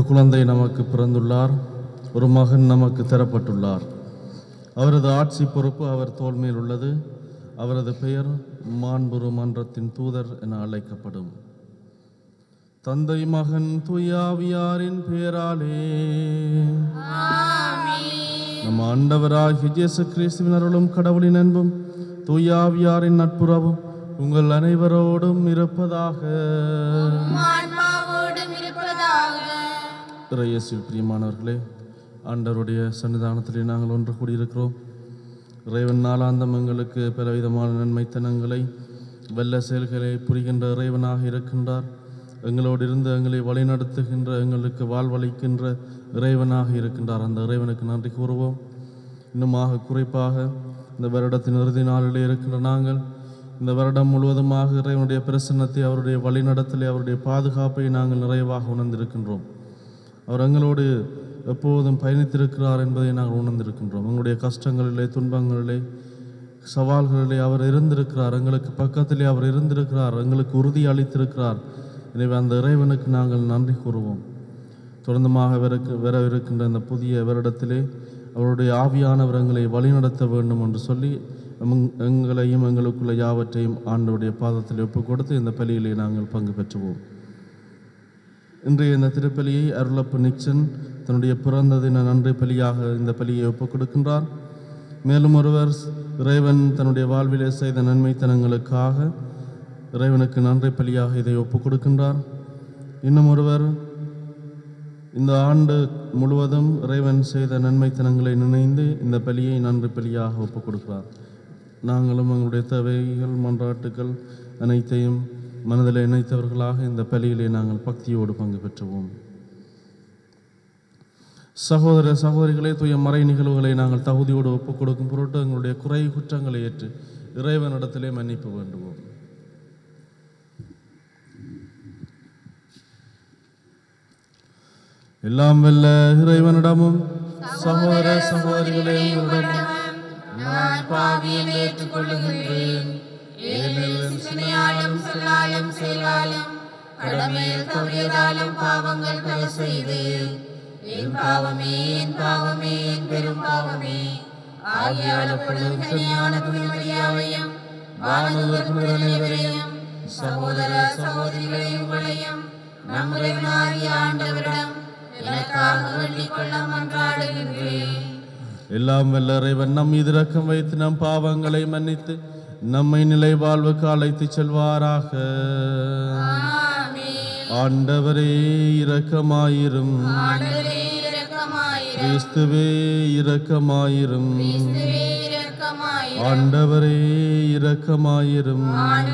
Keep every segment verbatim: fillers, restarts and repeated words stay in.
குழந்தை நமக்கு பிறந்துள்ளார், ஒரு மகன் நமக்கு தரப்பட்டுள்ளார். அவரது ஆட்சி பொறுப்பு அவர் தோள் மேல் உள்ளது. அவரது பெயர் மாண்புறு மன்றத்தின் தூதர் என அழைக்கப்படும். தந்தை மகன் தூயாவியாரின் பெயராலே நம் ஆண்டவராகிய இயேசு கிறிஸ்துவின் அருளும் கடவுளின் அன்பும் தூயாவியாரின் நட்புறவும் உங்கள் அனைவரோடும் இருப்பதாக. இயேசுவில் பிரியமானவர்களே, ஆண்டவருடைய சன்னிதானத்திலே நாங்கள் ஒன்று கூடியிருக்கிறோம். இறைவன் நாளாந்தம் எங்களுக்கு பலவிதமான நன்மைத்தனங்களை வெள்ள செயல்களை புரிகின்ற இறைவனாக இருக்கின்றார். எங்களோடு இருந்து எங்களை வழிநடத்துகின்ற, எங்களுக்கு வாழ்வளிக்கின்ற இறைவனாக இருக்கின்றார். அந்த இறைவனுக்கு நன்றி கூறுவோம். இன்னுமாக குறிப்பாக இந்த வருடத்தின் இறுதி நாளிலே இருக்கின்ற நாங்கள் இந்த வருடம் முழுவதுமாக இறைவனுடைய பிரசன்னத்தை, அவருடைய வழிநடத்தலை, அவருடைய பாதுகாப்பை நாங்கள் நிறைவாக உணர்ந்திருக்கின்றோம். அவர் எங்களோடு எப்போதும் பயணித்திருக்கிறார் என்பதை நாங்கள் உணர்ந்திருக்கின்றோம். எங்களுடைய கஷ்டங்களிலே, துன்பங்களிலே, சவால்களிலே அவர் இருந்திருக்கிறார். எங்களுக்கு பக்கத்திலே அவர் இருந்திருக்கிறார், எங்களுக்கு உறுதி அளித்திருக்கிறார். எனவே அந்த இறைவனுக்கு நாங்கள் நன்றி கூறுவோம். தொடர்ந்துமாக வரக்கு வரவிருக்கின்ற இந்த புதிய வருடத்திலே அவருடைய ஆவியானவர் எங்களை வழிநடத்த வேண்டும் என்று சொல்லி எங்களையும் எங்களுக்குள்ள யாவற்றையும் ஆண்டவருடைய பாதத்தில் ஒப்புக் கொடுத்து இந்த பலியிலே நாங்கள் பங்கு பெற்றுவோம். இன்றைய இந்த திருப்பலியை அருளப்பு நிக்சன் தன்னுடைய பிறந்த தின நன்றி பலியாக இந்த பலியை ஒப்புக் கொடுக்கின்றார். மேலும் ஒருவர் இறைவன் தன்னுடைய வாழ்விலே செய்த நன்மைத்தனங்களுக்காக இறைவனுக்கு நன்றி பலியாக இதை ஒப்புக் கொடுக்கின்றார். இன்னும் ஒருவர் இந்த ஆண்டு முழுவதும் இறைவன் செய்த நன்மைத்தனங்களை நினைந்து இந்த பலியை நன்றி பலியாக ஒப்புக் கொடுக்கிறார். நாங்களும் எங்களுடைய தேவைகள், மன்றாட்டுகள் அனைத்தையும் மனதில் இணைத்தவர்களாக இந்த பலியிலே நாங்கள் பக்தியோடு பங்கு பெற்றுவோம். சகோதர சகோதரிகளே, தூய மறை நிகழ்வுகளை நாங்கள் தகுதியோடு ஒப்புக் கொடுக்கும் பொருட்டு எங்களுடைய குறை குற்றங்களை ஏற்று இறைவனிடத்திலே மன்னிப்பு வேண்டுவோம். எல்லாம் வல்ல இறைவனிடமும் சகோதர சகோதரிகளே உங்களிடமும் நான் பாவியை ஏற்றுக்கொள்ளுகின்றேன். ஏனெனில் சினையாலும் சொல்லாலும் செயலாலும் கடமையில் தவறியதாலும் பாவங்கள் பல செய்தேன். என் பாவமே, என் பாவமே, என் பெரும் பாவமே. ஆகியாலப்படும் கனியான துணிமறியாவையும் வானூர் அனைவரையும் சகோதர சகோதரிகளை உங்களையும் நம் இறைவனாகிய ஆண்டவரிடம் எனக்காக வேண்டிக் கொள்ள மன்றாடுகின்றேன். எல்லாம் வல்ல இறைவன் நம் மீது இரக்கம் வைத்து நம் பாவங்களை மன்னித்து நம்மை நிலை வாழ்வுக்கு அழைத்து செல்வாராக. ஆண்டவரே இரக்கமாயிரும். கிறிஸ்துவே இரக்கமாயிரும். ஆண்டவரே இரக்கமாயிரும்.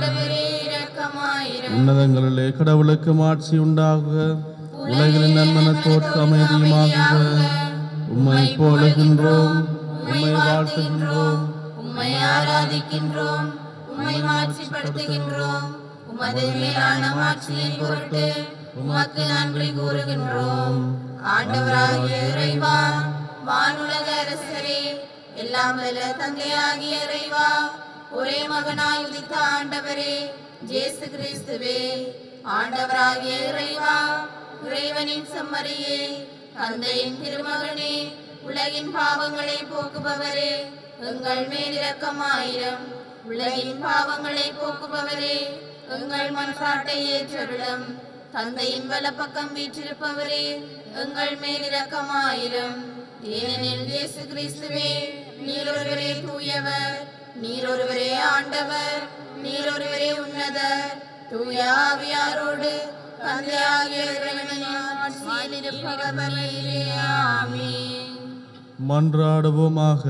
உன்னதங்களிலே கடவுளுக்கு மாட்சி உண்டாகுக. உலகின் நன்மன தோற்ற அமைதியுமாக. உம்மை போலுகின்றோம், உம்மை வாழ்த்துகின்றோம், உம்மை ஆராதிக்கின்றோம், உம்மை மாட்சிப்படுத்துகின்றோம். உமது மேலான மாட்சியின் பொருட்டு உமக்கு நன்றி கூறுகின்றோம். ஆண்டவராகிய இறைவா, வானுலக அரசரே, எல்லாம் வல்ல தந்தையாகிய இறைவா, ஒரே மகனாய் உதித்த ஆண்டவரே இயேசு கிறிஸ்துவே, ஆண்டவராகிய இறைவா, இறைவனின் செம்மறியே, தந்தையின் திருமகனே, உலகின் பாவங்களை போக்குபவரே, எங்கள் மேல் இரக்கமாயிரம். உலகின் பாவங்களை போக்குபவரே, எங்கள் மன்றாட்டை ஏற்றருளும். தந்தையின் வலப்பக்கம் வீற்றிருப்பவரே, எங்கள் மேல் இரக்கமாயிரம். ஏனெனில் இயேசு கிறிஸ்துவே, நீர் ஒருவரே தூயவர், நீர் ஒருவரே ஆண்டவர், நீர் ஒருவரே உன்னதர். தூய ஆவியாரோடு தந்தையாகிய இறைவனின் ஆட்சியில் இருப்பவரே. ஆமென். மன்றாடுவோமாக.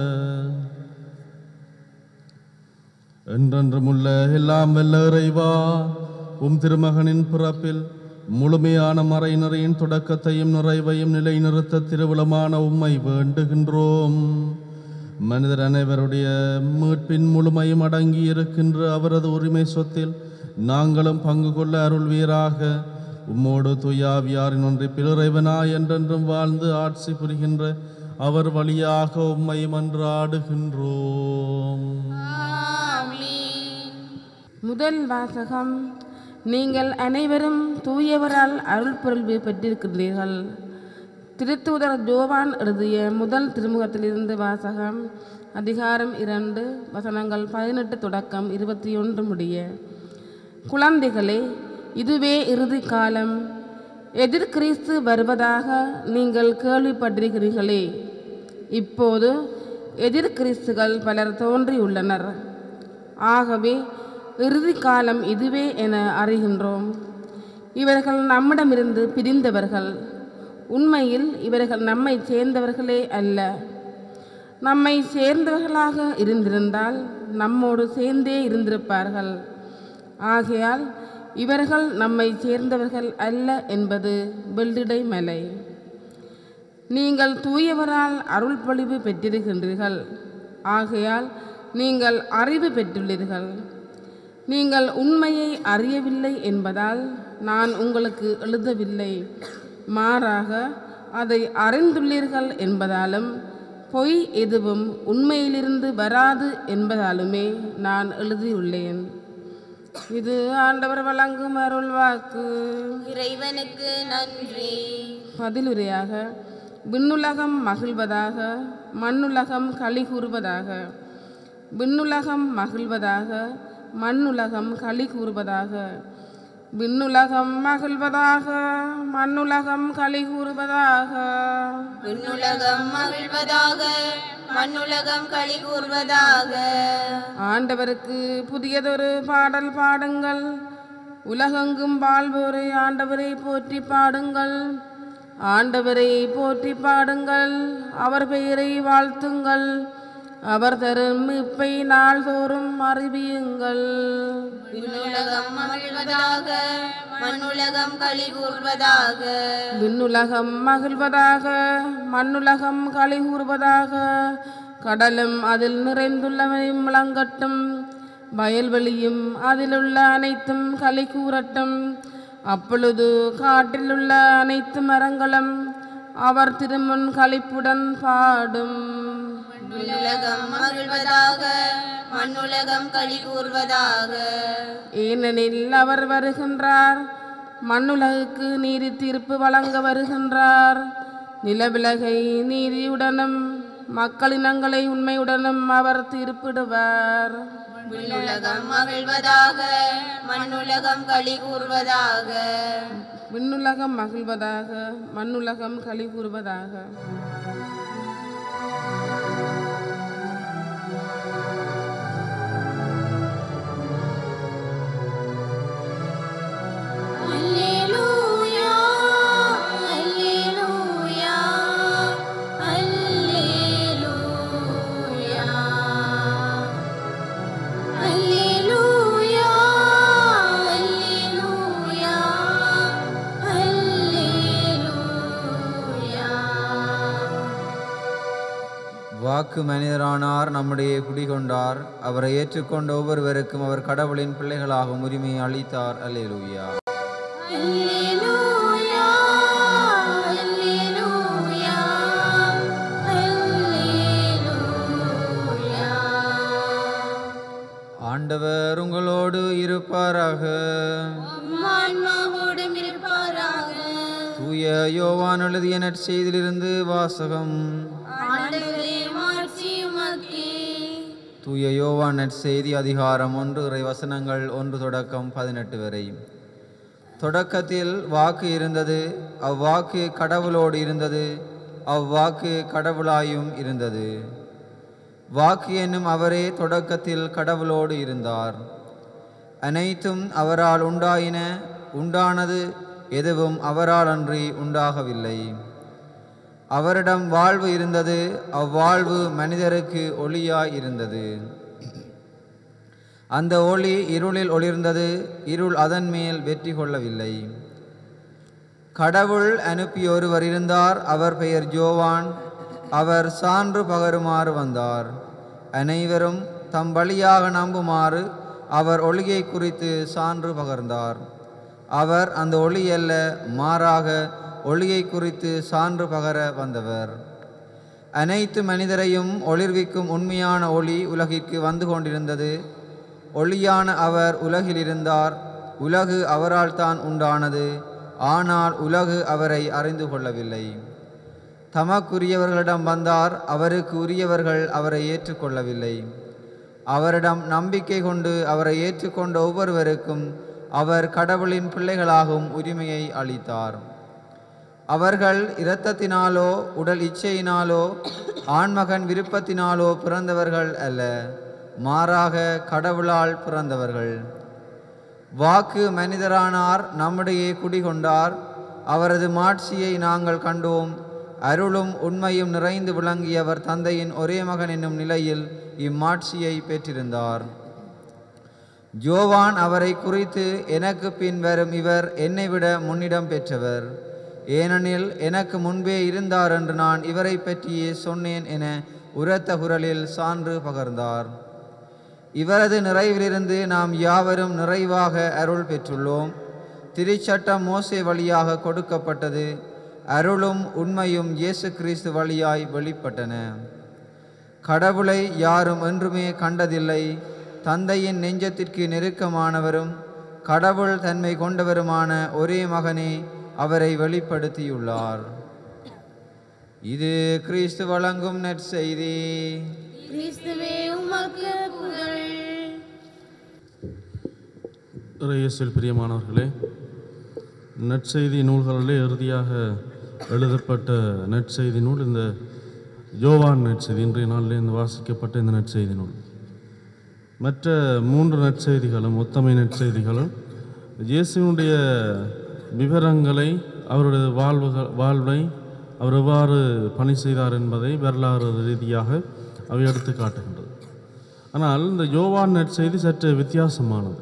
என்றென்றுமுள்ள எல்லாம் வல்ல இறைவா, உம் திருமகனின் பிறப்பில் முழுமையான மறைநிறையின் தொடக்கத்தையும் நிறைவையும் நிலைநிறுத்த திருவுளமான உம்மை வேண்டுகின்றோம். மனிதர் அனைவருடைய மீட்பின் முழுமையும் அடங்கி இருக்கின்ற அவரது உரிமை சொத்தில் நாங்களும் பங்கு கொள்ள அருள்வீராக. உம்மோடு தூயாவியாரின் ஒன்றிப்பில் இறைவனாய் என்றென்றும் வாழ்ந்து ஆட்சி புரிகின்ற அவர் வழியாக உம்மை மன்றாடுகின்றோம். முதல் வாசகம். நீங்கள் அனைவரும் தூயவரால் அருள் பொருள்வு பெற்றிருக்கின்றீர்கள். திருத்தூதர் ஜோவான் எழுதிய முதல் திருமுகத்திலிருந்து வாசகம். அதிகாரம் இரண்டு, வசனங்கள் பதினெட்டு தொடக்கம் இருபத்தி ஒன்று முடிய. குழந்தைகளே, இதுவே இறுதி காலம். எதிர்கிறிஸ்து வருவதாக நீங்கள் கேள்விப்பட்டிருக்கிறீர்களே. இப்போது எதிர்கிறிஸ்துகள் பலர் தோன்றியுள்ளனர். ஆகவே இறுதி காலம் இதுவே என அறிகின்றோம். இவர்கள் நம்மிடமிருந்து பிரிந்தவர்கள். உண்மையில் இவர்கள் நம்மை சேர்ந்தவர்களே அல்ல. நம்மை சேர்ந்தவர்களாக இருந்திருந்தால் நம்மோடு சேர்ந்தே இருந்திருப்பார்கள். ஆகையால் இவர்கள் நம்மை சேர்ந்தவர்கள் அல்ல என்பது வெள்ளிடை மலை. நீங்கள் தூயவரால் அருள் பொழிவு பெற்றிருக்கின்றீர்கள். ஆகையால் நீங்கள் அறிவு பெற்றுள்ளீர்கள். நீங்கள் உண்மையை அறியவில்லை என்பதால் நான் உங்களுக்கு எழுதவில்லை. மாறாக அதை அறிந்துள்ளீர்கள் என்பதாலும் பொய் எதுவும் உண்மையிலிருந்து வராது என்பதாலுமே நான் எழுதியுள்ளேன். இது ஆண்டவர் வழங்கும் அருள் வாக்கு. இறைவனுக்கு நன்றி. பதிலுரையாக, விண்ணுலகம் மகிழ்வதாக, மண்ணுலகம் களி கூறுவதாக. விண்ணுலகம் மகிழ்வதாக, மண்ணுலகம் களி கூறுவதாக. விண்ணுலகம் மகிழ்வதாக, மண்ணுலகம் களி கூறுவதாக. விண்ணுலகம் மகிழ்வதாக, மண்ணுலகம் களி கூறுவதாக. ஆண்டவருக்கு புதியதொரு பாடல் பாடுங்கள். உலகெங்கும் வாழ்வோரை ஆண்டவரை போற்றி பாடுங்கள். ஆண்டவரை போற்றி பாடுங்கள். அவர் பெயரை வாழ்த்துங்கள். அவர் தரும் மீட்பை நாள்தோறும் அறிவியுங்கள். விண்ணுலகம் மகிழ்வதாக, மண்ணுலகம் களி கூறுவதாக. விண்ணுலகம் மகிழ்வதாக, மண்ணுலகம் களி கூறுவதாக. கடலும் அதில் நிறைந்துள்ளவையும் விளங்கட்டும். வயல்வெளியும் அதிலுள்ள அனைத்தும் களி கூறட்டும். அப்பொழுது காட்டிலுள்ள அனைத்து மரங்களும் அவர் திருமுன் களிப்புடன் பாடும். விண்ணுலகம் மகிழ்வதாக, மண்ணுலகம் களி கூறுவதாக. ஏனெனில் அவர் வருகின்றார். மண்ணுலகுக்கு நீதி தீர்ப்பு வழங்க வருகின்றார். நிலவிலகை நீதியுடனும் மக்களினங்களை உண்மையுடனும் அவர் தீர்ப்பிடுவார். விண்ணுலகம் மகிழ்வதாக, மண்ணுலகம் களி கூறுவதாக. விண்ணுலகம் மகிழ்வதாக, மண்ணுலகம் களி கூறுவதாக. அல்லேலூயா, அல்லேலூயா, அல்லேலூயா. அல்லேலூயா, அல்லேலூயா, அல்லேலூயா. வாக்கு மனிதரானார், நம்முடைய குடிகொண்டார். அவரை ஏற்றுக்கொண்ட ஒவ்வொருவருக்கும் அவர் கடவுளின் பிள்ளைகளாகும் உரிமையை அளித்தார். அல்லேலூயா. அல்லேலூயா, அல்லேலூயா, அல்லேலூயா. ஆண்டவர் உங்களோடு இருப்பாராக. உம் ஆன்மாவோடும் இருப்பாராக. தூய யோவான் எழுதிய நற்செய்தியிலிருந்து வாசகம். ஆண்டவரே, மாட்சி உமக்கே. தூய யோவான் நற்செய்தி அதிகாரம் ஒன்று, இறை வசனங்கள் ஒன்று தொடக்கம் பதினெட்டு வரை. தொடக்கத்தில் வாக்கு இருந்தது. அவ்வாக்கு கடவுளோடு இருந்தது. அவ்வாக்கு கடவுளாயும் இருந்தது. வாக்கு என்னும் அவரே தொடக்கத்தில் கடவுளோடு இருந்தார். அனைத்தும் அவரால் உண்டாயின. உண்டானது எதுவும் அவரால் அன்றி உண்டாகவில்லை. அவரிடம் வாழ்வு இருந்தது. அவ்வாழ்வு மனிதருக்கு ஒளியாய் இருந்தது. அந்த ஒளி இருளில் ஒளிர்ந்தது. இருள் அதன் மேல் வெற்றி கொள்ளவில்லை. கடவுள் அனுப்பிய ஒருவர் இருந்தார். அவர் பெயர் ஜோவான். அவர் சான்று பகருமாறு வந்தார். அனைவரும் தம் வழியாக நம்புமாறு அவர் ஒளியை குறித்து சான்று பகர்ந்தார். அவர் அந்த ஒளி அல்ல, மாறாக ஒளியை குறித்து சான்று பகர வந்தவர். அனைத்து மனிதரையும் ஒளிர்விக்கும் உண்மையான ஒளி உலகிற்கு வந்து கொண்டிருந்தது. ஒளியான அவர் உலகில் இருந்தார். உலகு அவரால் தான் உண்டானது, ஆனால் உலகு அவரை அறிந்து கொள்ளவில்லை. தமக்குரியவர்களிடம் வந்தார், அவருக்கு உரியவர்கள் அவரை ஏற்றுக்கொள்ளவில்லை. அவரிடம் நம்பிக்கை கொண்டு அவரை ஏற்றுக்கொண்ட ஒவ்வொருவருக்கும் அவர் கடவுளின் பிள்ளைகளாகும் உரிமையை அளித்தார். அவர்கள் இரத்தத்தினாலோ உடல் இச்சையினாலோ ஆண்மகன் விருப்பத்தினாலோ பிறந்தவர்கள் அல்ல, மாறாக கடவுளால் பிறந்தவர்கள். வாக்கு மனிதரானார், நம்முடைய குடிகொண்டார். அவரது மாட்சியை நாங்கள் கண்டோம். அருளும் உண்மையும் நிறைந்து விளங்கியவர் தந்தையின் ஒரே மகன் என்னும் நிலையில் இம்மாட்சியை பெற்றிருந்தார். யோவான் அவரை குறித்து, எனக்கு பின் வரும் இவர் என்னை விட முன்னிடம் பெற்றவர், ஏனெனில் எனக்கு முன்பே இருந்தார் என்று நான் இவரை பற்றியே சொன்னேன் என உரத்த குரலில் சான்று பகர்ந்தார். இவரது நிறைவிலிருந்து நாம் யாவரும் நிறைவாக அருள் பெற்றுள்ளோம். திருச்சட்டம் மோசே வழியாக கொடுக்கப்பட்டது, அருளும் உண்மையும் இயேசு கிறிஸ்து வழியாய் வெளிப்பட்டன. கடவுளை யாரும் என்றுமே கண்டதில்லை. தந்தையின் நெஞ்சத்திற்கு நெருக்கமானவரும் கடவுள் தன்மை கொண்டவருமான ஒரே மகனே அவரை வெளிப்படுத்தியுள்ளார். இது கிறிஸ்து வழங்கும் நற்செய்தி. கிறிஸ்துவே உமக்கு புகழ். இயேசுவில் பிரியமானவர்களே, நற்செய்தி நூல்களிலே இறுதியாக எழுதப்பட்ட நற்செய்தி நூல் இந்த யோவான் நற்செய்தி. இன்றைய நாளிலே இந்த வாசிக்கப்பட்ட இந்த நற்செய்தி நூல். மற்ற மூன்று நற்செய்திகளும் உத்தமை நற்செய்திகளும் இயேசுவினுடைய விவரங்களை, அவருடைய வாழ்வுகள் வாழ்வை அவர் எவ்வாறு பணி செய்தார் என்பதை வரலாறு ரீதியாக அவை எடுத்து காட்டுகின்றது. ஆனால் இந்த யோவான் நற்செய்தி சற்று வித்தியாசமானது.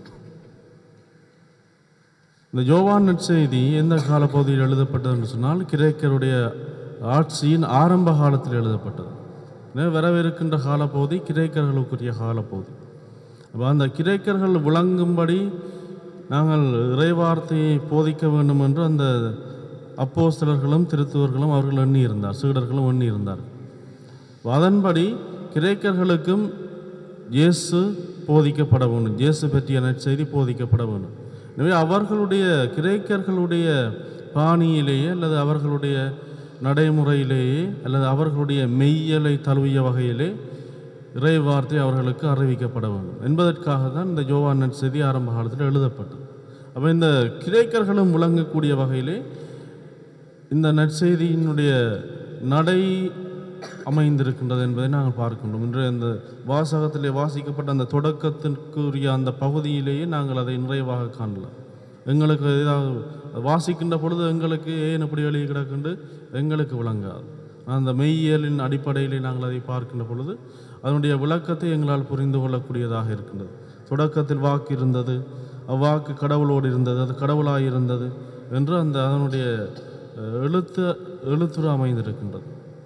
இந்த யோவான் நற்செய்தி எந்த காலப்பகுதியில் எழுதப்பட்டது என்று சொன்னால், கிரேக்கருடைய ஆட்சியின் ஆரம்ப காலத்தில் எழுதப்பட்டது. வரவிருக்கின்ற காலப்பகுதி கிரேக்கர்களுக்குரிய காலப்பகுதி. அப்போ அந்த கிரேக்கர்கள் விளங்கும்படி நாங்கள் இறைவார்த்தையை போதிக்க வேண்டும் என்று அந்த அப்போஸ்தலர்களும் திருத்துவர்களும் அவர்கள் எண்ணி இருந்தார், சீடர்களும் எண்ணி இருந்தார். அதன்படி கிரேக்கர்களுக்கும் இயேசு போதிக்கப்பட வேண்டும், இயேசு பற்றிய நற்செய்தி போதிக்கப்பட வேண்டும். எனவே அவர்களுடைய கிரேக்கர்களுடைய பாணியிலேயே அல்லது அவர்களுடைய நடைமுறையிலேயே அல்லது அவர்களுடைய மெய்யலை தழுவிய வகையிலே இறைவார்த்தை அவர்களுக்கு அறிவிக்கப்பட வேண்டும் என்பதற்காக தான் இந்த யோவான் நற்செய்தி ஆரம்ப காலத்தில் எழுதப்பட்டது. அப்போ இந்த கிரேக்கர்களும் விளங்கக்கூடிய வகையிலே இந்த நற்செய்தியினுடைய நடை அமைந்திருக்கின்றது என்பதை நாங்கள் பார்க்கின்றோம். இன்று இந்த வாசகத்திலே வாசிக்கப்பட்ட அந்த தொடக்கத்திற்குரிய அந்த பகுதியிலேயே நாங்கள் அதை நிறைவாக காணலாம். எங்களுக்கு ஏதாவது வாசிக்கின்ற பொழுது எங்களுக்கு ஏன் இப்படி எழுதி கிடக்கின்று எங்களுக்கு விளங்காது. அந்த மெய்யியலின் அடிப்படையிலே நாங்கள் அதை பார்க்கின்ற பொழுது அதனுடைய விளக்கத்தை எங்களால் புரிந்து கொள்ளக்கூடியதாக இருக்கின்றது. தொடக்கத்தில் வாக்கு இருந்தது, அவ்வாக்கு கடவுளோடு இருந்தது, அது கடவுளாக இருந்தது என்று அந்த அதனுடைய எழுத்து எழுத்துரு அமைந்திருக்கின்றது.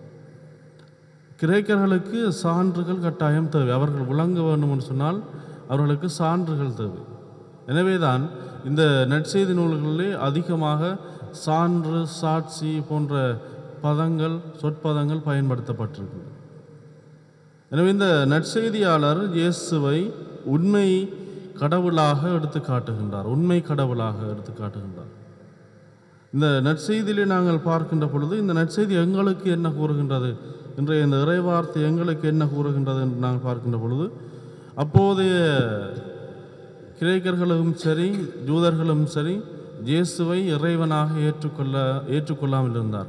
கிரேக்கர்களுக்கு சான்றுகள் கட்டாயம் தேவை. அவர்கள் விளங்க வேண்டும் என்று சொன்னால் அவர்களுக்கு சான்றுகள் தேவை. எனவேதான் இந்த நற்செய்தி நூல்களிலே அதிகமாக சான்று, சாட்சி போன்ற பதங்கள், சொற்பதங்கள் பயன்படுத்தப்பட்டிருக்கின்றன. எனவே இந்த நற்செய்தியாளர் இயேசுவை உண்மை கடவுளாக எடுத்து காட்டுகின்றார், உண்மை கடவுளாக எடுத்து காட்டுகின்றார். இந்த நற்செய்தியிலே நாங்கள் பார்க்கின்ற பொழுது இந்த நற்செய்தி எங்களுக்கு என்ன கூறுகின்றது, இன்றைய இந்த இறைவார்த்தை எங்களுக்கு என்ன கூறுகின்றது என்று நாங்கள் பார்க்கின்ற பொழுது, அப்போதைய கிரேக்கர்களும் சரி ஜூதர்களும் சரி இயேசுவை இறைவனாக ஏற்றுக்கொள்ள ஏற்றுக்கொள்ளாமல் இருந்தார்.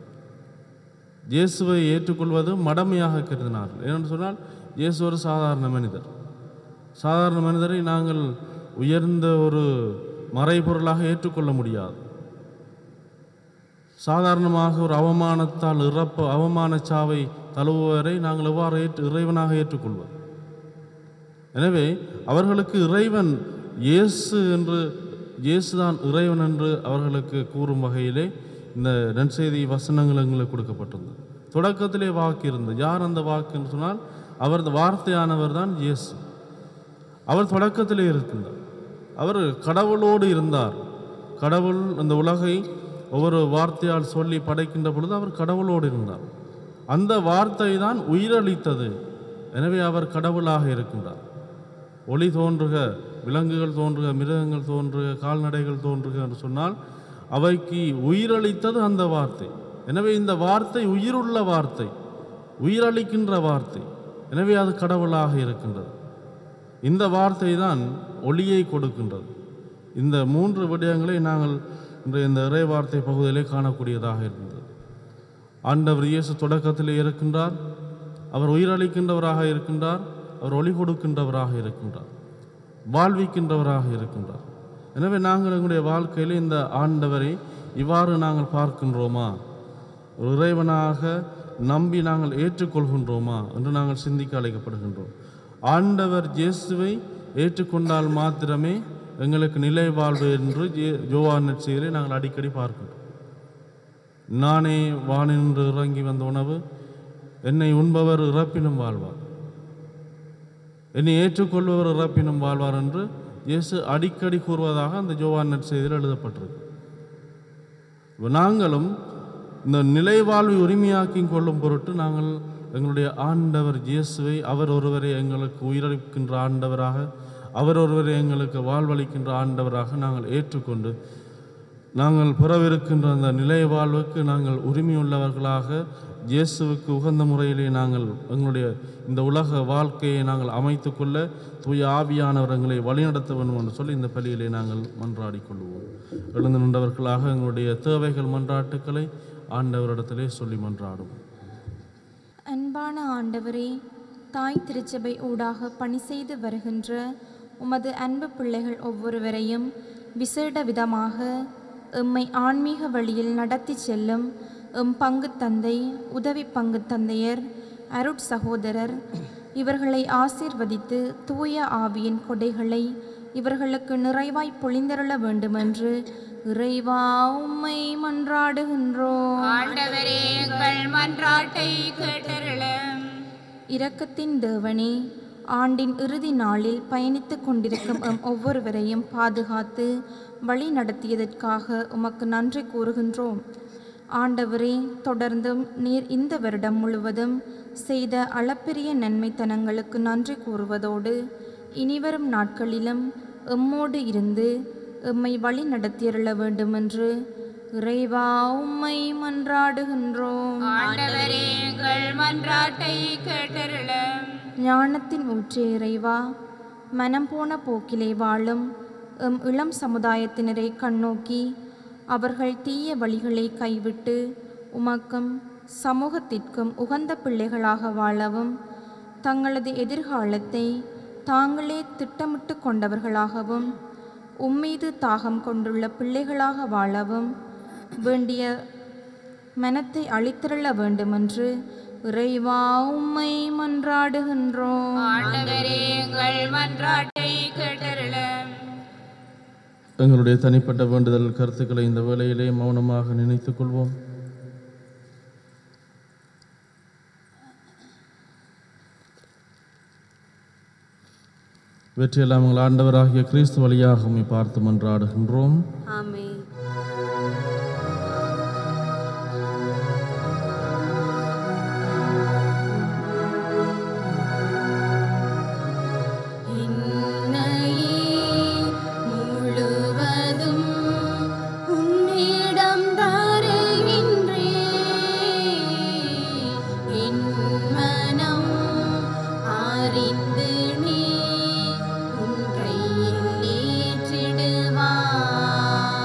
இயேசுவை ஏற்றுக்கொள்வது மடமையாக கருதினார்கள். ஏனென்று சொன்னால் இயேசு ஒரு சாதாரண மனிதர். சாதாரண மனிதரை நாங்கள் உயர்ந்த ஒரு மறைபொருளாக ஏற்றுக்கொள்ள முடியாது. சாதாரணமாக ஒரு அவமானத்தால் இறப்ப அவமான சாவை தழுவுவரை நாங்கள் எவ்வாறு ஏற்று இறைவனாக ஏற்றுக்கொள்வது? எனவே அவர்களுக்கு இறைவன் இயேசு என்று, இயேசுதான் இறைவன் என்று அவர்களுக்கு கூறும் வகையிலே இந்த நற்செய்தி வசனங்கள் எங்களுக்கு கொடுக்கப்பட்டிருந்தது. தொடக்கத்திலே வாக்கு இருந்தது. யார் அந்த வாக்கு என்று சொன்னால் அவர் வார்த்தையானவர் தான் இயேசு. அவர் தொடக்கத்திலே இருக்கின்றார். அவர் கடவுளோடு இருந்தார். கடவுள் அந்த உலகை ஒவ்வொரு வார்த்தையால் சொல்லி படைக்கின்ற பொழுது அவர் கடவுளோடு இருந்தார். அந்த வார்த்தை தான் உயிரளித்தது. எனவே அவர் கடவுளாக இருக்கின்றார். ஒளி தோன்றுக, விலங்குகள் தோன்றுக, மிருகங்கள் தோன்றுக, கால்நடைகள் தோன்றுக என்று சொன்னால் அவைக்கு உயிரளித்தது அந்த வார்த்தை. எனவே இந்த வார்த்தை உயிருள்ள வார்த்தை, உயிரளிக்கின்ற வார்த்தை. எனவே அது கடவுளாக இருக்கின்றது. இந்த வார்த்தை தான் ஒளியை கொடுக்கின்றது. இந்த மூன்று விடயங்களை நாங்கள் இன்றைய இந்த இறை வார்த்தை பகுதியிலே காணக்கூடியதாக இருந்தது. ஆண்டவர் இயேசு தொடக்கத்திலே இருக்கின்றார். அவர் உயிரளிக்கின்றவராக இருக்கின்றார். அவர் ஒளி கொடுக்கின்றவராக இருக்கின்றார். வாழ்விக்கின்றவராக இருக்கின்றார். எனவே நாங்கள் எங்களுடைய வாழ்க்கையில் இந்த ஆண்டவரை இவ்வாறு நாங்கள் பார்க்கின்றோமா, ஒரு இறைவனாக நம்பி நாங்கள் ஏற்றுக்கொள்கின்றோமா என்று நாங்கள் சிந்திக்க அழைக்கப்படுகின்றோம். ஆண்டவர் இயேசுவை ஏற்றுக்கொண்டால் மாத்திரமே எங்களுக்கு நிலை வாழ்வு என்று யோவான் நற்செய்தியிலே நாங்கள் அடிக்கடி பார்க்கின்றோம். நானே வானின்று இறங்கி வந்த உணவு, என்னை உண்பவர் இறப்பினும் வாழ்வார், என்னை ஏற்றுக்கொள்பவர் இறப்பினும் வாழ்வார் என்று இயேசு அடிக்கடி கூறுவதாக அந்த யோவான் நற்செய்தியில் எழுதப்பட்டிருக்கு. நாங்களும் இந்த நிலை வாழ்வை உரிமையாக்கி கொள்ளும் பொருட்டு நாங்கள் எங்களுடைய ஆண்டவர் இயேசுவை, அவர் ஒருவரை எங்களுக்கு உயிரளிக்கின்ற ஆண்டவராக, அவர் ஒருவரை எங்களுக்கு வாழ்வளிக்கின்ற ஆண்டவராக நாங்கள் ஏற்றுக்கொண்டு நாங்கள் பெறவிருக்கின்ற அந்த நிலை வாழ்வுக்கு நாங்கள் உரிமையுள்ளவர்களாக இயேசுவுக்கு உகந்த முறையிலே நாங்கள் எங்களுடைய இந்த உலக வாழ்க்கையை நாங்கள் அமைத்து கொள்ள தூய ஆவியானவர் எங்களை வழிநடத்த வேண்டும் என்று சொல்லி இந்த பள்ளியிலே நாங்கள் மன்றாடி கொள்வோம். எழுந்து நின்றவர்களாக எங்களுடைய தேவைகள் மன்றாட்டுக்களை ஆண்டவரிடத்திலே சொல்லி மன்றாடுவோம். அன்பான ஆண்டவரே, தாய் திருச்சபை ஊடாக பணி செய்து வருகின்ற உமது அன்பு பிள்ளைகள் ஒவ்வொருவரையும் விசேட விதமாக எம்மை ஆன்மீக வழியில் நடத்தி செல்லும் எம் பங்கு தந்தை, உதவி பங்கு தந்தையர், அருட் சகோதரர் இவர்களை ஆசீர்வதித்து தூய ஆவியின் கொடைகளை இவர்களுக்கு நிறைவாய் பொழிந்தருள வேண்டுமென்று இறைவா உம்மை மன்றாடுகின்றோம். ஆண்டவரே, எங்கள் மன்றாட்டை கேட்டருளும். இரக்கத்தின் தேவனே, ஆண்டின் இறுதி நாளில் பயணித்து கொண்டிருக்கும் எம் ஒவ்வொருவரையும் பாதுகாத்து வழி நடத்தியதற்காக உமக்கு நன்றி கூறுகின்றோம். ஆண்டவரே, தொடர்ந்தும் நீர் இந்த வருடம் முழுவதும் செய்த அளப்பெரிய நன்மைத்தனங்களுக்கு நன்றி கூறுவதோடு இனிவரும் நாட்களிலும் எம்மோடு இருந்து எம்மை வழி நடத்தியருள வேண்டுமென்று இறைவா உம்மை மன்றாடுகின்றோம். ஆண்டவரே, எங்கள் மன்றாட்டை கேட்டருளும். ஞானத்தின் ஊற்றே இறைவா, மனம் போன போக்கிலே வாழும் எம் இளம் சமுதாயத்தினரை கண்ணோக்கி அவர்கள் தீய வழிகளை கைவிட்டு உமக்கும் சமூகத்திற்கும் உகந்த பிள்ளைகளாக வாழவும், தங்களது எதிர்காலத்தை தாங்களே திட்டமிட்டு கொண்டவர்களாகவும் உம்மீது தாகம் கொண்டுள்ள பிள்ளைகளாக வாழவும் வேண்டிய மனத்தை அளித்திருள வேண்டுமென்று இறைவா உம்மை மன்றாடுகின்றோம். ஆண்டவரே, எங்கள் மன்றாட்டை கேட்டருளும். எங்களுடைய தனிப்பட்ட வேண்டுதல் கருத்துக்களை இந்த வேளையிலே மௌனமாக நினைத்துக் கொள்வோம். வெற்றியெல்லாம் எங்கள் ஆண்டவராகிய கிறிஸ்து வழியாக உம்மை பார்த்து மன்றாடுகின்றோம். ஆமென். அறிந்து நீ உன் கையில் ஏற்றிடுவாய்.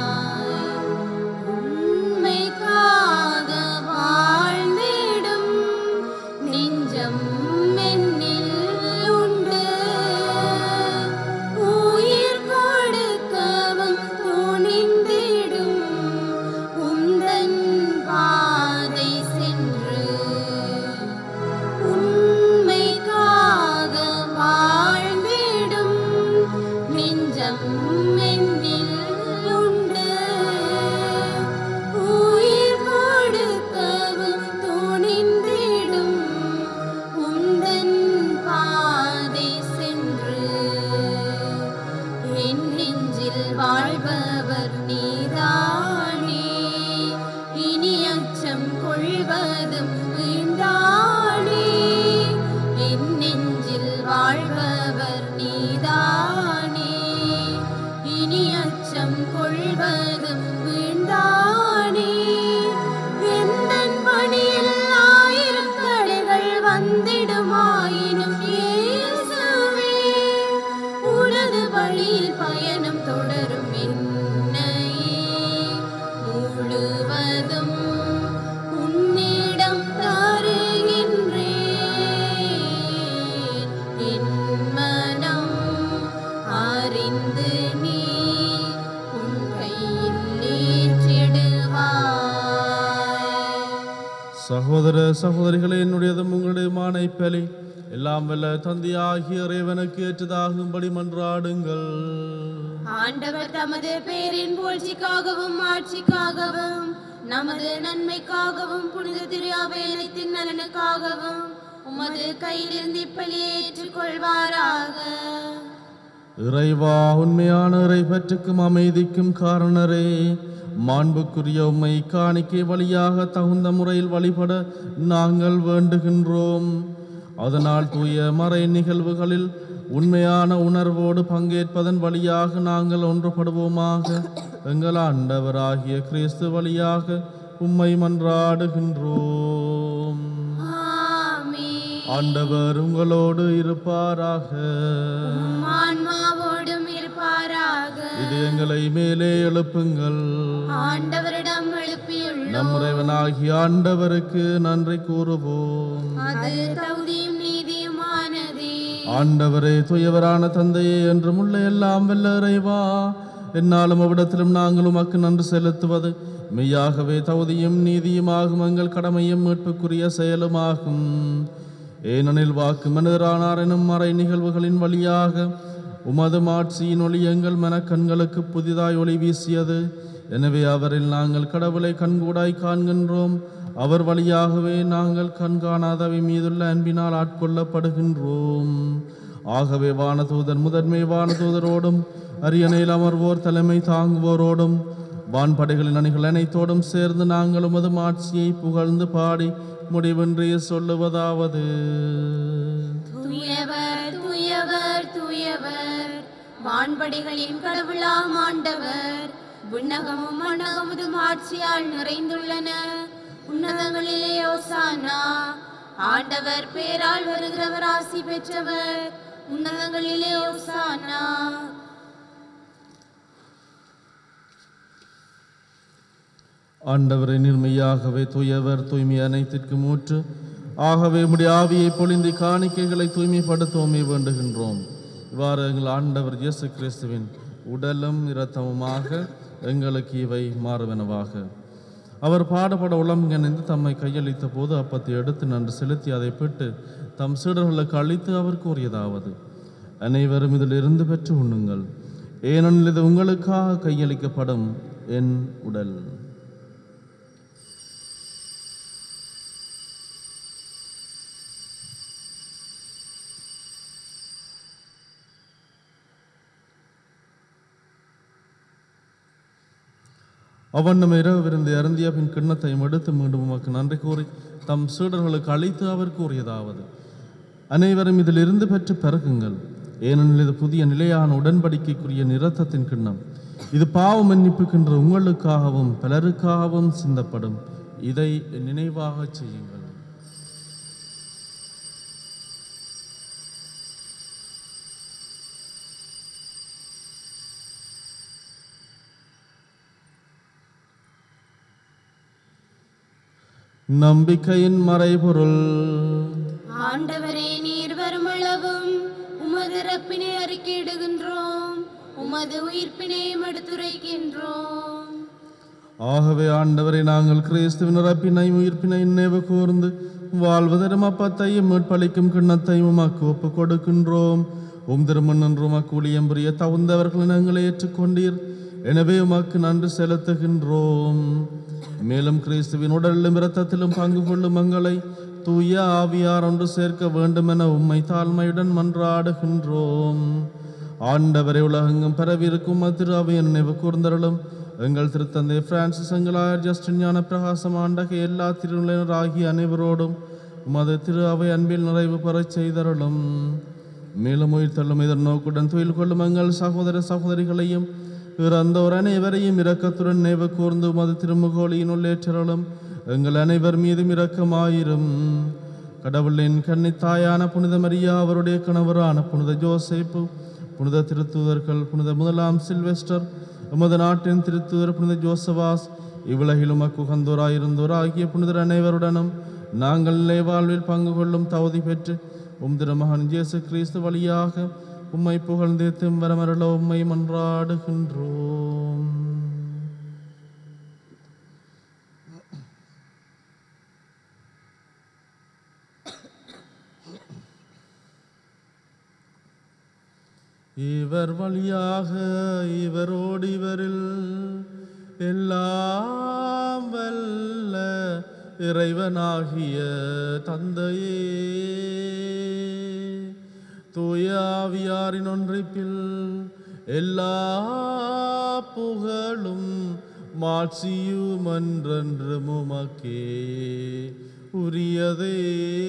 வழியில் பயணம் தொடரும் என்னையே முழுவதும் உன்னிடம் தருகின்றேன். என் மனம் அறிந்து நீ உன் கையில் ஏற்றிடுவாய். சகோதர சகோதரிகளே, என்னுடையதும் உங்களுடையமான இப்பலி எல்லாம் வல்ல தந்தையாகிய இறைவனுக்கு ஏற்றதாகும்படி மன்றாடுங்கள். ஆண்டவர் தமது பேரின் புகழ்ச்சிக்காகவும் ஆட்சிக்காகவும் நமது நன்மைக்காகவும் புனித திரு அவையத்தின் நலனுக்காகவும் உமது கையிலிருந்து இப்பலியை ஏற்றுக்கொள்வாராக. இறைவா, உண்மையான இறை பற்றுக்கும் அமைதிக்கும் காரணரே, மாண்புக்குரிய உம்மை காணிக்கை வழியாக தகுந்த முறையில் வழிபட நாங்கள் வேண்டுகின்றோம். அதனால் தூய மறை நிகழ்வுகளில் உண்மையான உணர்வோடு பங்கேற்பதன் வழியாக நாங்கள் ஒன்றுபடுவோமாக. எங்கள் ஆண்டவராகிய கிறிஸ்து வழியாக உம்மை மன்றாடுகின்றோம். ஆமென். ஆண்டவர் உங்களோடு இருப்பாராக. உம் ஆன்மாவோடும் இருப்பாராக. இது எங்களை மேலே எழுப்புங்கள். ஆண்டவரிடம் எழுப்பியுள்ளோம். நம் இறைவனாகிய ஆண்டவருக்கு நன்றி கூறுவோம். அது தகுதியும் நீதியுமானதே. ஆண்டவரே, தூயவரான தந்தையே, என்றும் உள்ள எல்லாம் வல்ல இறைவா, என்னாலும் அவ்விடத்திலும் நாங்கள் உமக்கு நன்றி செலுத்துவது மெய்யாகவே தகுதியும் நீதியுமாகும், எங்கள் கடமையும் மீட்புக்குரிய செயலுமாகும். ஏனெனில் வாக்கு மனிதரானார் எனும் மறை நிகழ்வுகளின் வழியாக உமது மாட்சியின் ஒளி எங்கள் மனக்கண்களுக்கு புதிதாய் ஒளி வீசியது. எனவே அவரில் நாங்கள் கடவுளை கண்கூடாய் காண்கின்றோம். அவர் வழியாகவே நாங்கள் கண்காணாதவை மீதுள்ள அன்பினால் ஆட்கொள்ளப்படுகின்றோம். ஆகவே வானதூதர் முதன்மை வானதூதரோடும் அரியணையில் அமர்வோர் தலைமை தாங்குவோரோடும் வான்படைகளின் அணிகள் அனைத்தோடும் சேர்ந்து நாங்கள் உமது மாட்சியை புகழ்ந்து பாடி முடிவின்றி சொல்லுவதாவது: தூயவர் தூயவர் தூயவர், வான்படைகளின் கடவுளாம் ஆண்டவர். விண்ணகமும் மண்ணகமும் ஆட்சியால் நிறைந்துள்ளன. உன்னதங்களிலே ஓசானா. ஆண்டவர் பேரால் வருகிறவர் ஆசி பெற்றவர். உன்னதங்களிலே ஓசானா. ஆண்டவரை நிர்மையாகவே தூயவர், தூய்மை அனைத்திற்கும் ஊற்று. ஆகவே உம்முடைய ஆவியை பொழிந்து காணிக்கைகளை தூய்மைப்படுத்தவுமே வேண்டுகின்றோம். இவ்வாறு எங்கள் ஆண்டவர் இயேசு கிறிஸ்துவின் உடலும் இரத்தமுமாக எங்களுக்கு இவை மாறுவனவாக. அவர் பாடுபட உளம்கணிந்து தம்மை கையளித்த போது அப்பத்தை எடுத்து நன்று செலுத்தி அதை பெற்று தம் சீடர்களுக்கு அளித்து அவர் கூறியதாவது: அனைவரும் இதிலிருந்து பெற்று உண்ணுங்கள், ஏனெனில் இது உங்களுக்காக கையளிக்கப்படும் என் உடல். அவன் இரவு விருந்து அருந்திய பின் கிண்ணத்தையும் எடுத்து மீண்டும் உமக்கு நன்றி கூறி தம் சீடர்களுக்கு அழைத்து அவர் கூறியதாவது: அனைவரும் இதிலிருந்து பெற்று பெருகுங்கள், ஏனெனில் இது புதிய நிலையான உடன்படிக்கைக்குரிய இரத்தத்தின் கிண்ணம். இது பாவ மன்னிப்புக்கின்ற உங்களுக்காகவும் பலருக்காகவும் சிந்தப்படும். இதை நினைவாக செய்யுங்கள். நம்பிக்கையின் மறைபொருள். ஆண்டவரே, நீர் வருமளவும் உமது இறப்பினை அறிக்கையிடுகின்றோம், உமது உயிர்ப்பினையும் எடுத்துரைக்கின்றோம். ஆகவே ஆண்டவரை, நாங்கள் கிறிஸ்துவின் இறப்பினையும் உயிர்ப்பினையும் நினைவு கூர்ந்து வாழ்வதரும் அப்பத்தையும் மீட்பளிக்கும் கிண்ணத்தையும் உமக்கு ஒப்புக் கொடுக்கின்றோம். உம் திருமணன்று உமக்கு ஊழியம் புரிய தகுந்தவர்களை நாங்கள் ஏற்றுக்கொண்டீர். எனவே உமக்கு நன்றி செலுத்துகின்றோம். மேலும் கிறிஸ்துவின் உடலிலும் இரத்தத்திலும் பங்கு கொள்ளும் எங்களை தூய ஆவியார் ஒன்று சேர்க்க வேண்டுமென உம்மை தாழ்மையுடன் மன்றாடுகின்றோம். ஆண்டவரை, உலகெங்கும் பரவியிருக்கும் திரு அவையை நினைவு கூர்ந்தருளும். எங்கள் திருத்தந்தை பிரான்சிஸ், எங்களாயர் ஜஸ்டின், ஞான பிரகாசம் ஆண்டகை எல்லா திருநிலையினர் ஆகிய அனைவரோடும் உமது திரு அவை அன்பில் நிறைவு பெறச் செய்தருளும். மேலும் உயிர் தள்ளும் இதன் நோக்குடன் துயில் கொள்ளும் எங்கள் சகோதர சகோதரிகளையும் இறந்தோர் அனைவரையும் இரக்கத்துடன் நினைவு கூர்ந்து உமது திருமுகோலியின் உள்ளேற்றலும். எங்கள் அனைவர் மீதும் இரக்கமாயிரும். கடவுளின் கன்னித்தாயான புனித மரியா, அவருடைய கணவரான புனித ஜோசேப்பு, புனித திருத்தூதர்கள் புனித முதலாம் சில்வெஸ்டர், எமது நாட்டின் திருத்தூதர் புனித ஜோசவாஸ், இவ்வுலகிலும் அக்குகந்தோராயிருந்தோர் ஆகிய புனிதர் அனைவருடனும் நாங்கள் நிலை வாழ்வில் பங்கு கொள்ளும் தகுதி பெற்று உம் திருமகன் இயேசு கிறிஸ்து வழியாக உம்மை புகழ்ந்து வரமருள உம்மை மன்றாடுகின்றோம். இவர் வழியாக இவரோடு இவரில் எல்லாம் வல்ல இறைவனாகிய தந்தையே, தூய ஆவியாரின் ஒன்றிப்பில் எல்லா புகழும் மாட்சியும் என்றென்று உமக்கே உரியதே.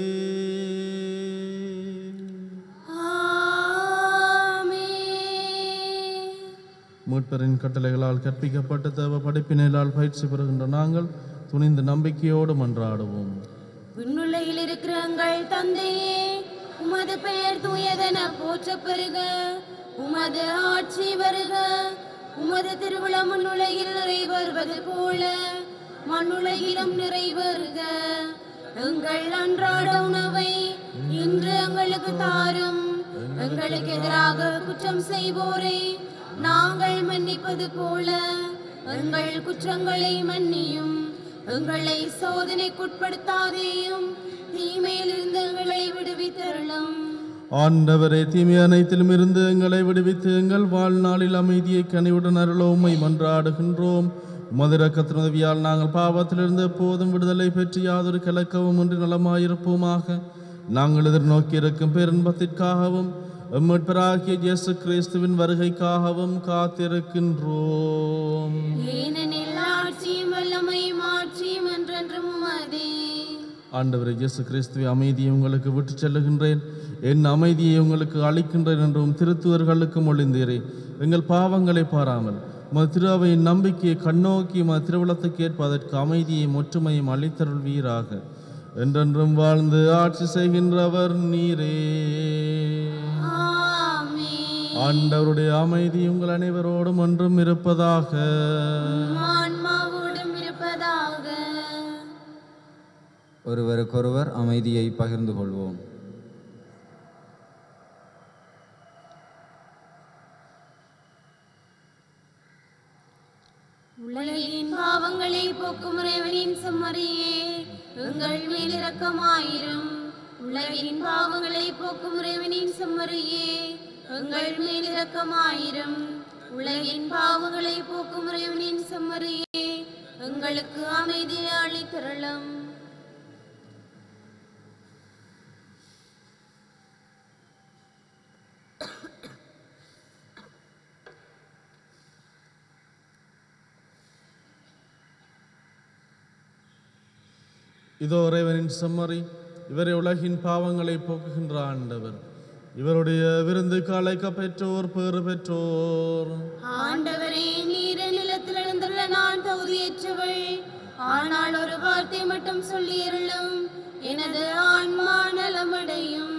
மீட்பரின் கட்டளைகளால் கற்பிக்கப்பட்ட தேவ படிப்பினரால் பயிற்சி பெறுகின்ற நாங்கள் துணிந்து நம்பிக்கையோடு மன்றாடுவோம். விண்ணுலகில் இருக்கிற எங்கள் தந்தையே, உமது பெயர் தூயதென போற்றப் பெறுக. உமது ஆட்சி வருக. உமது திருவிழா மண்ணுலகில் நிறைவேறுவது போல மண்ணுலகிலும் நிறைவேறுக. எங்கள் அன்றாட உணவை இன்று எங்களுக்கு தாரும். எங்களுக்கு எதிராக குற்றம் செய்வோரை நாங்கள் மன்னிப்பது போல எங்கள் குற்றங்களை மன்னியும். எங்களை சோதனைக்குட்படுத்தாதேயும், தீமையிலிருந்து எங்களை விடுவித்தருளும். ஆண்டவரே, தீமை அனைத்திலும் இருந்து எங்களை விடுவித்து எங்கள் வாழ்நாளில் அமைதியை கனிவுடன் அருள உம்மை மன்றாடுகின்றோம். உமது இரக்கத்தின் உதவியால் நாங்கள் பாவத்திலிருந்து எப்போதும் விடுதலை பெற்று யாதொரு கலக்கவும் இன்றி நலமாயிருப்போமாக. நாங்கள் எதிர்நோக்கி இருக்கும் பேரின்பத்திற்காகவும் மீட்பராகிய இயேசு கிறிஸ்துவின் வருகைக்காகவும் காத்திருக்கின்றோம். ஏனெனில் ஆட்சியும் வல்லமையும் ஆட்சியும் என்றென்றும் உமதே. ஆண்டவரே இயேசு கிறிஸ்துவை, அமைதியை உங்களுக்கு விட்டுச் செல்லுகின்றேன், என் அமைதியை உங்களுக்கு அளிக்கின்றேன் என்றும் திருத்துவர்களுக்கு மொழிந்தீரே. எங்கள் பாவங்களை பாராமல் உமது திருவையின் நம்பிக்கையை கண்ணோக்கி உமது திருவிழத்துக்கு ஏற்பதற்கு அமைதியையும் ஒற்றுமையும் அளித்தருள்வீராக. என்றென்றும் வாழ்ந்து ஆட்சி செய்கின்றவர் நீரே. ஆண்டவருடைய அமைதி உங்கள் அனைவரோடும் ஒன்றும் இருப்பதாக. ஆன்மாவோடும் இருப்பதாக. ஒருவருக்கொருவர் அமைதியை பகிர்ந்து கொள்வோம். உலகின் பாவங்களை போக்கும் இறைவனின் செம்மறியே, எங்கள் மேல் இரக்கமாயிரும். உலகின் பாவங்களை போக்கும் இறைவனின் செம்மறியே, எங்கள் மேல் இரக்கமாயிரும். உலகின் பாவங்களை போக்கும் இறைவனின் செம்மறியே, எங்களுக்கு அமைதியை அளித்தருளும். இதோ இறைவனின் செம்மறி, இவரை உலகின் பாவங்களை போக்குகின்ற ஆண்டவர். இவருடைய விருந்துக்கு அழைக்க பெற்றோர் பேறு பெற்றோர். ஆண்டவரே, நீர நிலத்தில் எழுந்துள்ள நான் தகுதியற்றவள். ஆனால் ஒரு வார்த்தை மட்டும் சொல்லியருளும், எனது ஆன்மா நலமடையும்.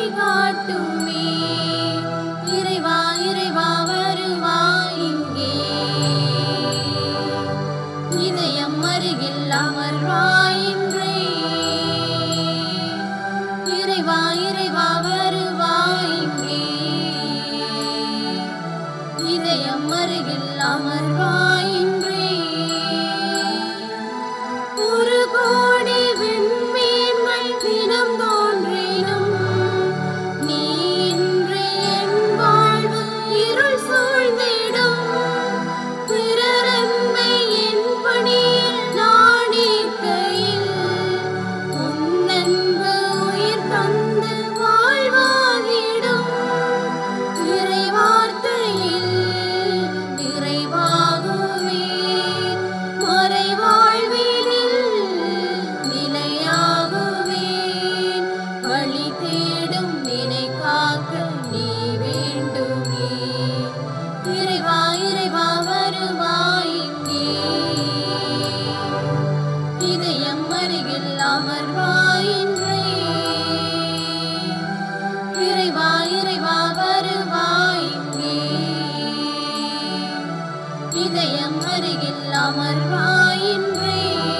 காட்டுமே. இறைவா இறைவா வருவாய் இங்கே, இதயம் அருகில் அமர்வாய் இன்றே. இறைவா இறைவா வருவாய் இங்கே, இதயம் அருகில் அமர்வாய் இன்றே. ஒரு கோடி விண்மீன்கள் தினம் தோன்றினும் நீ இன்று என் வாழ்வு இருள் சூழ்ந்திடும். பிறரன்பை என் பணியில் நான் ஈர்க்கையில் உன் அன்பு உயிர் தந்து வாழ்வாகிடும். இறைவார்த்தையில் நிறைவாகுமே, மறைவாழ்வினில் நிலையாகுவேன். வழி தேடும் நினை காக்க நீ வேண்டுமே. இறைவா இறைவா வருவாய் இங்கே, இதயம் அருகில் அமர்வாய் இன்றே. இறைவா இறைவா வருவாய் இங்கே, இதயம் அருகில் அமர்வாய் இன்றே.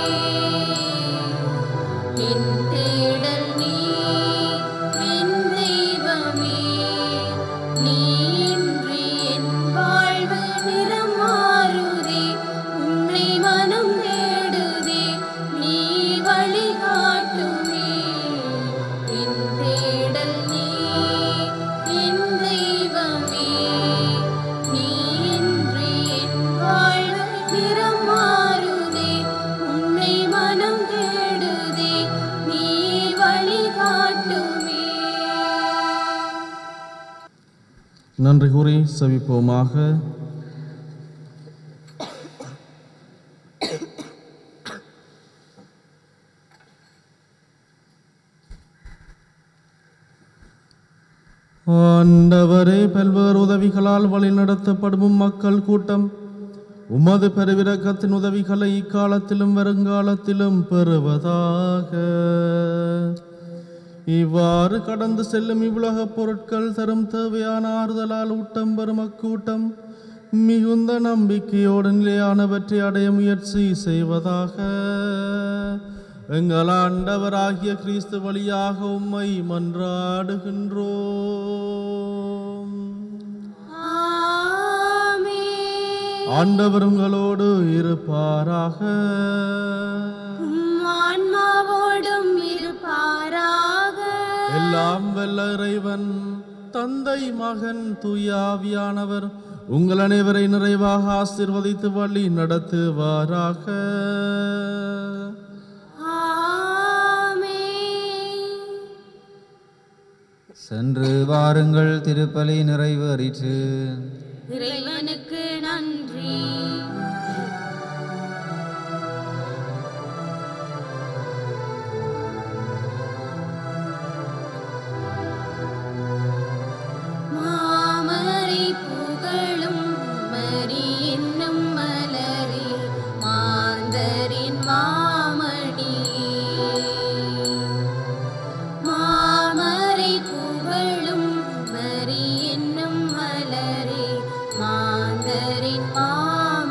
என் தேடல் நீ என் தெய்வமே, நீ இன்றி என் வாழ்வு நிறம் மாறுதே. உன்னை மனம் தேடுதே, நீ வழி காட்டுமே. என் தேடல் நீ என் தெய்வமே, நீ இன்றி என் வாழ்வு நிறம் மாறுதே. உன்னை மனம் தேடுதே, நீ வழி காட்டுமே. நன்றி கூறி செவிப்போமாக. ஆண்டவரே, பல்வேறு உதவிகளால் வழிநடத்தப்படும் மக்கள் கூட்டம் உமது பெருவிரக்கத்தின் உதவிகளை இக்காலத்திலும் வருங்காலத்திலும் பெறுவதாக. இவ்வாறு கடந்து செல்லும் இவ்வுலகப் பொருட்கள் தரும் தேவையான ஆறுதலால் ஊட்டம் பெறும் அக்கூட்டம் மிகுந்த நம்பிக்கையோடு நிலையானவற்றை அடைய முயற்சி செய்வதாக. எங்கள் ஆண்டவராகிய கிறிஸ்து வழியாக உம்மை மன்றாடுகின்றோம். ஆமென். ஆண்டவர் உங்களோடு இருப்பாராக. உம் ஆன்மாவோடும் இருப்பாராக. எல்லாம் வல்ல இறைவன் தந்தை மகன் தூயாவியானவர் உங்கள் அனைவரை நிறைவாக ஆசீர்வதித்து வழி நடத்துவாராக. ஆமென். சென்று வாருங்கள், திருப்பலி நிறைவேறிற்று. இறைவனுக்கு நன்றி. மாமரை புகழும் மரி என்னும் மலரே, மாந்தரின் மாமணியே. மாமரை புகழும் மரி என்னும் மலரே, மாந்தரின் மாமணியே.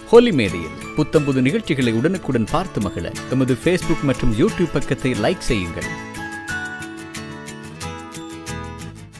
ஹோலி மேடையில் புத்தம்புது நிகழ்ச்சிகளை உடனுக்குடன் பார்த்து மகிழ எமது ஃபேஸ்புக் மற்றும் யூடியூப் பக்கத்தை லைக் செய்யுங்கள்.